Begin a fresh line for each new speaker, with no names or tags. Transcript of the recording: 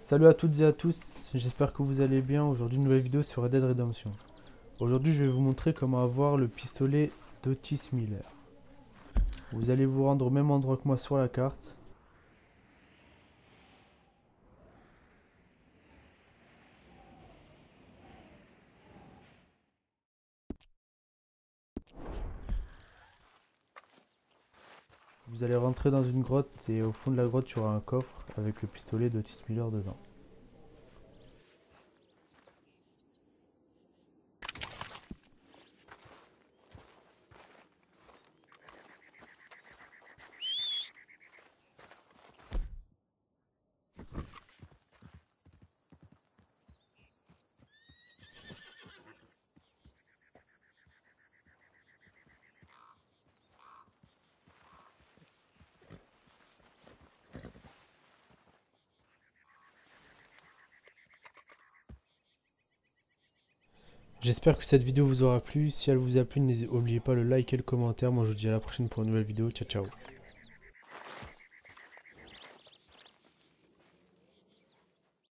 Salut à toutes et à tous, j'espère que vous allez bien. Aujourd'hui, une nouvelle vidéo sur Red Dead Redemption. Aujourd'hui, je vais vous montrer comment avoir le pistolet d'Otis Miller. Vous allez vous rendre au même endroit que moi sur la carte. Vous allez rentrer dans une grotte et au fond de la grotte, il y aura un coffre avec le pistolet d'Otis Miller dedans. J'espère que cette vidéo vous aura plu. Si elle vous a plu, n'oubliez pas le like et le commentaire. Moi, je vous dis à la prochaine pour une nouvelle vidéo. Ciao, ciao.